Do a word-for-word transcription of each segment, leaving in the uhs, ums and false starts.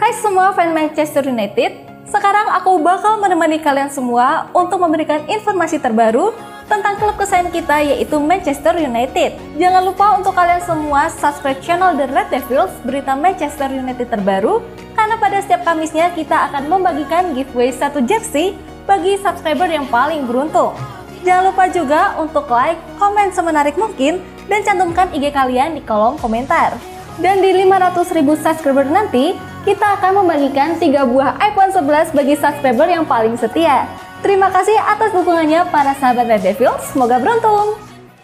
Hai semua fans Manchester United, sekarang aku bakal menemani kalian semua untuk memberikan informasi terbaru tentang klub kesayangan kita yaitu Manchester United. Jangan lupa untuk kalian semua subscribe channel The Red Devils berita Manchester United terbaru, karena pada setiap Kamisnya kita akan membagikan giveaway satu jersey bagi subscriber yang paling beruntung. Jangan lupa juga untuk like, komen semenarik mungkin, dan cantumkan I G kalian di kolom komentar. Dan di lima ratus ribu subscriber nanti, kita akan membagikan tiga buah iPhone sebelas bagi subscriber yang paling setia. Terima kasih atas dukungannya para sahabat Red Devils, semoga beruntung!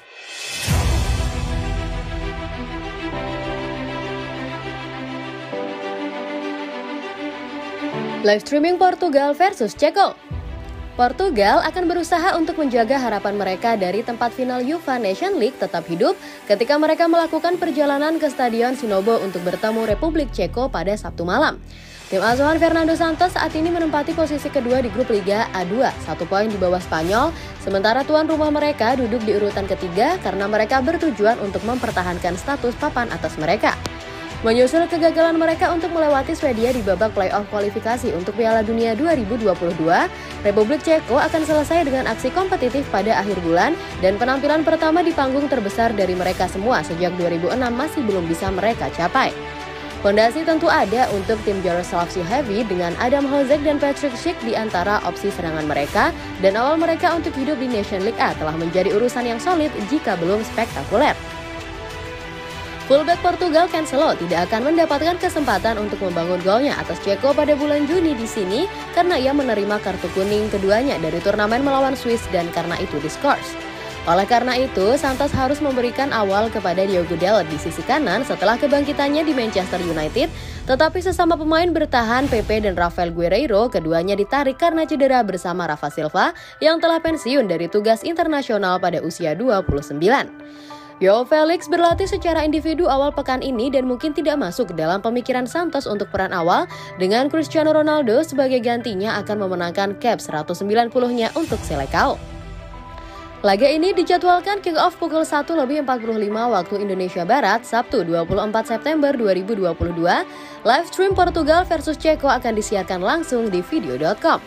Live streaming Portugal versus Ceko. Portugal akan berusaha untuk menjaga harapan mereka dari tempat final UEFA Nation League tetap hidup ketika mereka melakukan perjalanan ke Stadion Sinobo untuk bertemu Republik Ceko pada Sabtu malam. Tim asuhan Fernando Santos saat ini menempati posisi kedua di grup Liga A dua, satu poin di bawah Spanyol, sementara tuan rumah mereka duduk di urutan ketiga karena mereka bertujuan untuk mempertahankan status papan atas mereka. Menyusul kegagalan mereka untuk melewati Swedia di babak playoff kualifikasi untuk Piala Dunia dua ribu dua puluh dua, Republik Ceko akan selesai dengan aksi kompetitif pada akhir bulan dan penampilan pertama di panggung terbesar dari mereka semua sejak dua ribu enam masih belum bisa mereka capai. Fondasi tentu ada untuk tim Jaroslav Heavy dengan Adam Hložek dan Patrick Schick di antara opsi serangan mereka, dan awal mereka untuk hidup di Nation League A telah menjadi urusan yang solid jika belum spektakuler. Fullback Portugal Cancelo tidak akan mendapatkan kesempatan untuk membangun golnya atas Ceko pada bulan Juni di sini karena ia menerima kartu kuning keduanya dari turnamen melawan Swiss dan karena itu diskors. Oleh karena itu, Santos harus memberikan awal kepada Diogo Dalot di sisi kanan setelah kebangkitannya di Manchester United, tetapi sesama pemain bertahan Pepe dan Rafael Guerreiro keduanya ditarik karena cedera bersama Rafa Silva yang telah pensiun dari tugas internasional pada usia dua puluh sembilan. Joao Felix berlatih secara individu awal pekan ini dan mungkin tidak masuk dalam pemikiran Santos untuk peran awal, dengan Cristiano Ronaldo sebagai gantinya akan memenangkan cap seratus sembilan puluh-nya untuk Selecao. Laga ini dijadwalkan kick-off pukul satu lebih empat puluh lima waktu Indonesia Barat, Sabtu dua puluh empat September dua ribu dua puluh dua. Live stream Portugal versus Ceko akan disiarkan langsung di video dot com.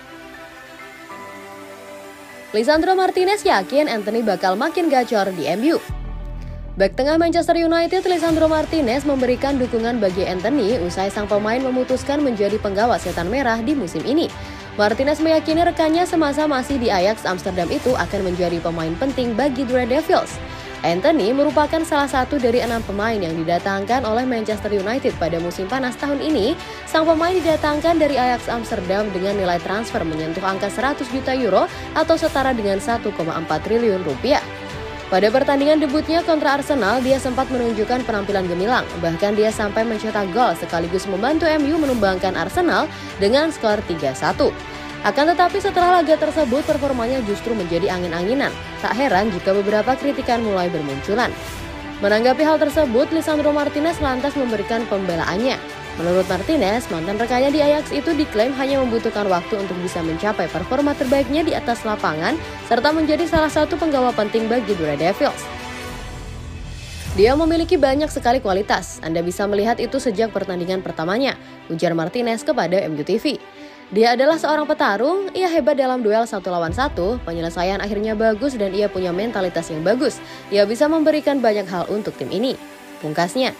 Lisandro Martinez yakin Antony bakal makin gacor di M U. Bek tengah Manchester United Lisandro Martinez memberikan dukungan bagi Antony usai sang pemain memutuskan menjadi penggawa setan merah di musim ini. Martinez meyakini rekannya semasa masih di Ajax Amsterdam itu akan menjadi pemain penting bagi The Red Devils. Antony merupakan salah satu dari enam pemain yang didatangkan oleh Manchester United pada musim panas tahun ini. Sang pemain didatangkan dari Ajax Amsterdam dengan nilai transfer menyentuh angka seratus juta euro atau setara dengan satu koma empat triliun rupiah. Pada pertandingan debutnya kontra Arsenal, dia sempat menunjukkan penampilan gemilang. Bahkan dia sampai mencetak gol sekaligus membantu M U menumbangkan Arsenal dengan skor tiga satu. Akan tetapi setelah laga tersebut, performanya justru menjadi angin-anginan. Tak heran jika beberapa kritikan mulai bermunculan. Menanggapi hal tersebut, Lisandro Martinez lantas memberikan pembelaannya. Menurut Martinez, mantan rekannya di Ajax itu diklaim hanya membutuhkan waktu untuk bisa mencapai performa terbaiknya di atas lapangan, serta menjadi salah satu penggawa penting bagi The Red Devils. Dia memiliki banyak sekali kualitas, Anda bisa melihat itu sejak pertandingan pertamanya, ujar Martinez kepada M U T V. Dia adalah seorang petarung, ia hebat dalam duel satu lawan satu, penyelesaian akhirnya bagus dan ia punya mentalitas yang bagus. Ia bisa memberikan banyak hal untuk tim ini, pungkasnya.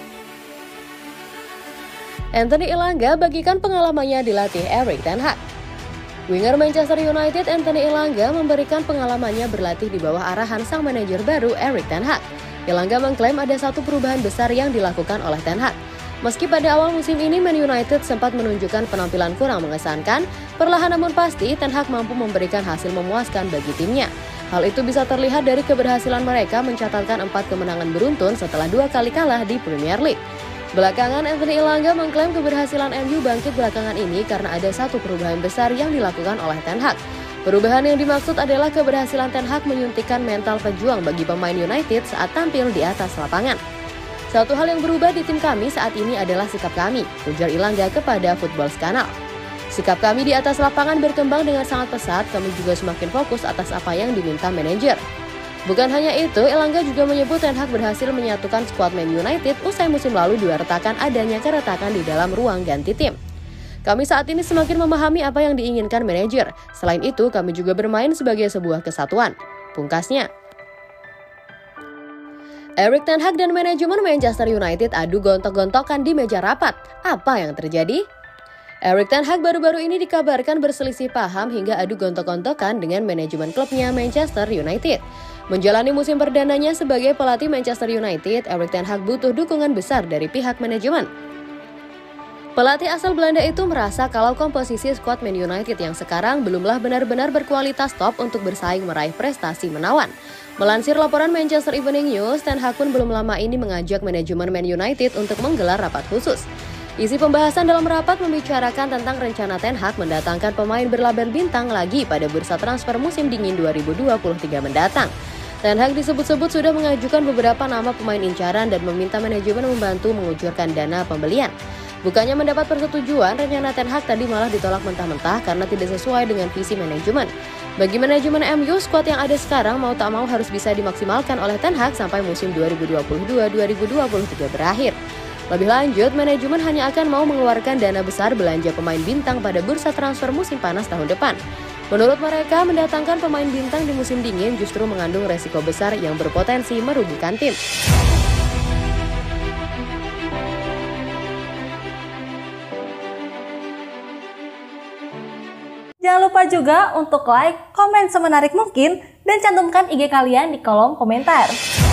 Anthony Elanga bagikan pengalamannya dilatih Erik ten Hag. Winger Manchester United Anthony Elanga memberikan pengalamannya berlatih di bawah arahan sang manajer baru Erik ten Hag. Elanga mengklaim ada satu perubahan besar yang dilakukan oleh ten Hag. Meski pada awal musim ini Man United sempat menunjukkan penampilan kurang mengesankan, perlahan namun pasti ten Hag mampu memberikan hasil memuaskan bagi timnya. Hal itu bisa terlihat dari keberhasilan mereka mencatatkan empat kemenangan beruntun setelah dua kali kalah di Premier League. Belakangan, Anthony Elanga mengklaim keberhasilan M U bangkit belakangan ini karena ada satu perubahan besar yang dilakukan oleh ten Hag. Perubahan yang dimaksud adalah keberhasilan ten Hag menyuntikkan mental pejuang bagi pemain United saat tampil di atas lapangan. Satu hal yang berubah di tim kami saat ini adalah sikap kami, ujar Elanga kepada Football Channel. Sikap kami di atas lapangan berkembang dengan sangat pesat, kami juga semakin fokus atas apa yang diminta manajer. Bukan hanya itu, Elangga juga menyebut Ten Hag berhasil menyatukan skuad Man United usai musim lalu diwartakan adanya keretakan di dalam ruang ganti tim. Kami saat ini semakin memahami apa yang diinginkan manajer. Selain itu, kami juga bermain sebagai sebuah kesatuan, pungkasnya. Erik ten Hag dan manajemen Manchester United adu gontok-gontokan di meja rapat. Apa yang terjadi? Erik ten Hag baru-baru ini dikabarkan berselisih paham hingga adu gontok-gontokan dengan manajemen klubnya Manchester United. Menjalani musim perdananya sebagai pelatih Manchester United, Erik ten Hag butuh dukungan besar dari pihak manajemen. Pelatih asal Belanda itu merasa kalau komposisi skuad Man United yang sekarang belumlah benar-benar berkualitas top untuk bersaing meraih prestasi menawan. Melansir laporan Manchester Evening News, Ten Hag pun belum lama ini mengajak manajemen Man United untuk menggelar rapat khusus. Isi pembahasan dalam rapat membicarakan tentang rencana Ten Hag mendatangkan pemain berlabel bintang lagi pada bursa transfer musim dingin dua ribu dua puluh tiga mendatang. Ten Hag disebut-sebut sudah mengajukan beberapa nama pemain incaran dan meminta manajemen membantu mengucurkan dana pembelian. Bukannya mendapat persetujuan, rencana Ten Hag tadi malah ditolak mentah-mentah karena tidak sesuai dengan visi manajemen. Bagi manajemen M U, skuad yang ada sekarang mau tak mau harus bisa dimaksimalkan oleh Ten Hag sampai musim dua ribu dua puluh dua dua ribu dua puluh tiga berakhir. Lebih lanjut, manajemen hanya akan mau mengeluarkan dana besar belanja pemain bintang pada bursa transfer musim panas tahun depan. Menurut mereka, mendatangkan pemain bintang di musim dingin justru mengandung resiko besar yang berpotensi merugikan tim. Jangan lupa juga untuk like, komen semenarik mungkin, dan cantumkan I G kalian di kolom komentar.